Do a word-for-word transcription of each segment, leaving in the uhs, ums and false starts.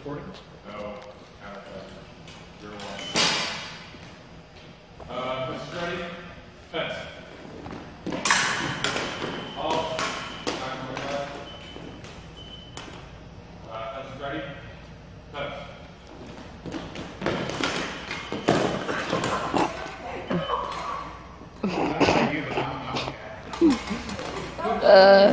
recording? No. Zero one. Uh, this is ready. Fence. All. Time for left. Uh, this is ready. Fence. Uh.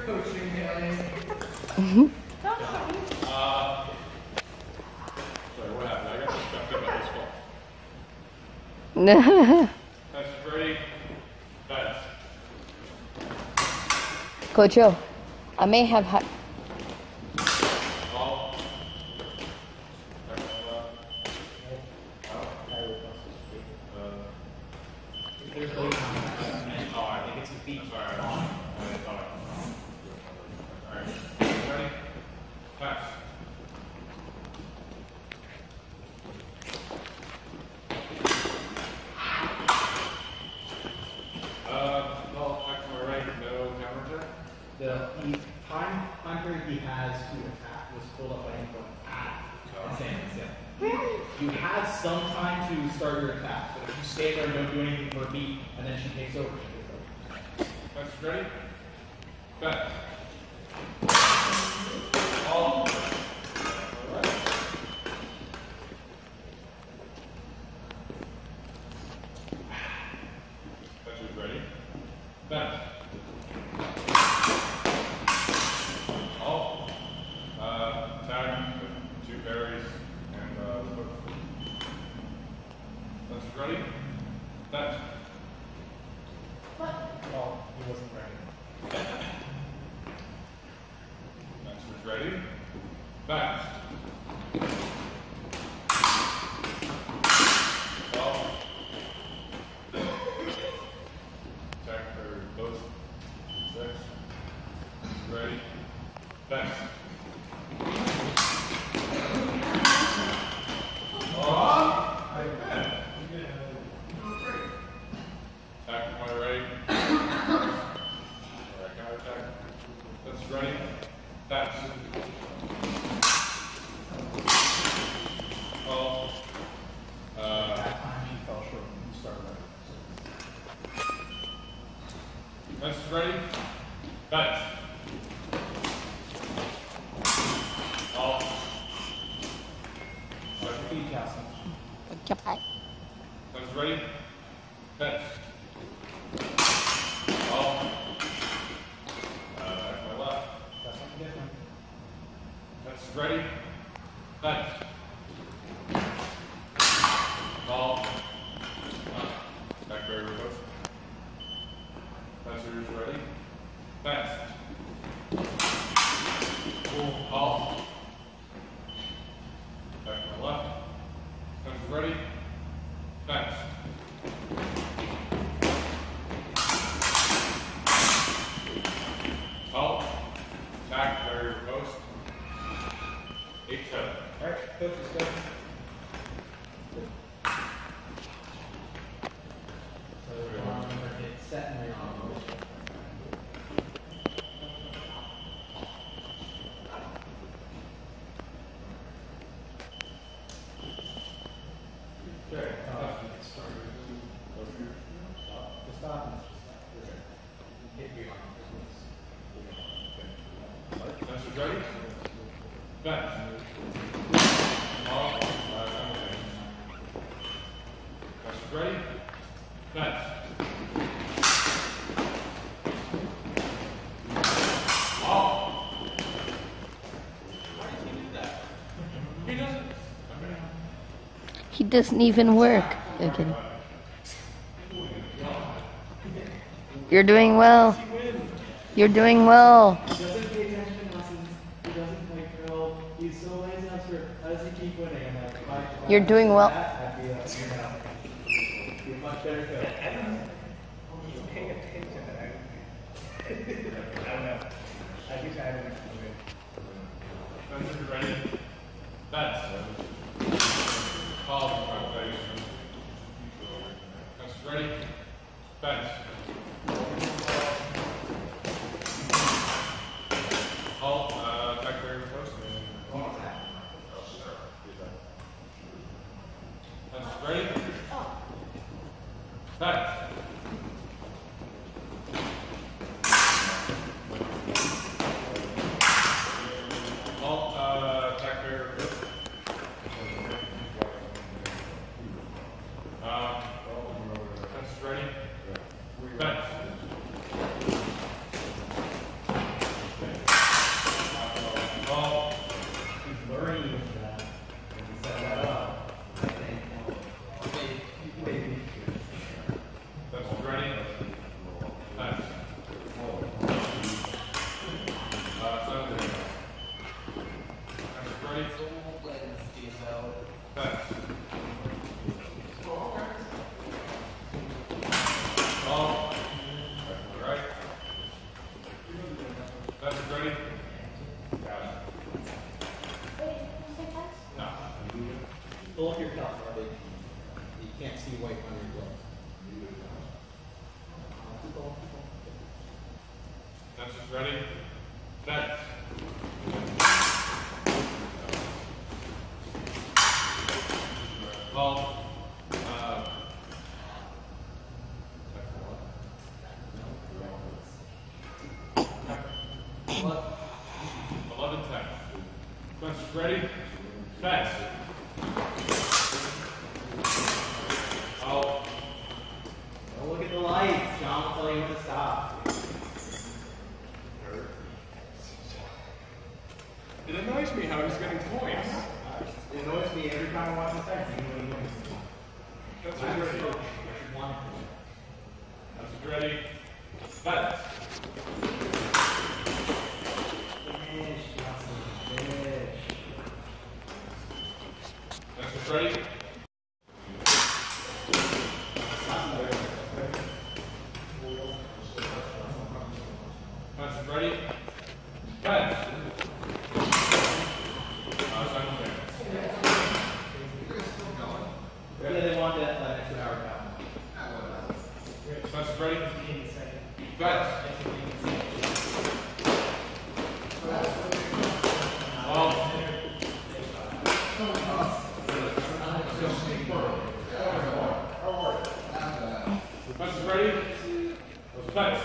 That's ready. That's. Coach O, I may have had. All. Oh, I think it's a beat. Sorry. Alright. Ready? Pass. The, the time, time period he has to attack was filled up by him going ah and saying yeah. You have some time to start your attack, but if you stay there and don't do anything for a beat, and then she takes over, she takes over. That's ready? Back. All. That's ready? Back. Two berries and uh, hook. That's ready? That's. What? Oh, he wasn't ready. That's ready? Fast. Well. Attack for both. Six. Ready? Fast. Ready? That's. Oh. Uh, that time he fell short when you started running. That's ready? That's. Oh. Start your feet, Castle. That's ready? That's. Oh. That's ready. That's. Ball. Uh, back very reverse. That's yours ready. Fast. Cool. Ball. Back to my left. That's ready. Fast. Ball. Back very reverse. Eight seven. All right, coach, let's go. So um, get set and ready. Okay. Uh, to stop and hit you on That's ready. Fast. All. That's ready. Fast. All. Why does he do that? He doesn't. He doesn't even work. Okay. You're doing well. You're doing well. He doesn't pay attention to lessons. He doesn't play drill. He's so lazy on script. How does he keep winning? I'm like, if I, if You're I doing well. That, I'd be like, you know, you're much better coach. He's paying attention. I don't know. I think I haven't. Fences ready. That's. Call calculation. That's ready. Fence. Halt. Uh, back there, post. screen that when you set that up, I think, maybe. That's ready. Nice. Uh, so, that's ready. Nice. Oh. Right. That's ready. Got it. No. Pull up your cuff, Robbie. You can't see white on your glove. That's just ready. Next. Well, uh, eleven ten. Spencer's ready. Fast. Oh. Don't look at the lights. John will tell you when to stop. It annoys me how he's getting points. It annoys me every time I watch the text, even when he wins. That's I'm ready. a coach. I should want him. That's ready. Fast. Finish, Johnson. Finish. That's ready. That's ready. Fast. Yeah, they want that uh, extra hour down. Spencer's ready. Fast. Oh. Spencer's ready. Fast.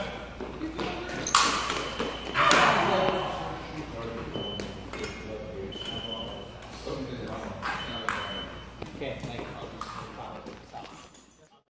Okay, thank you.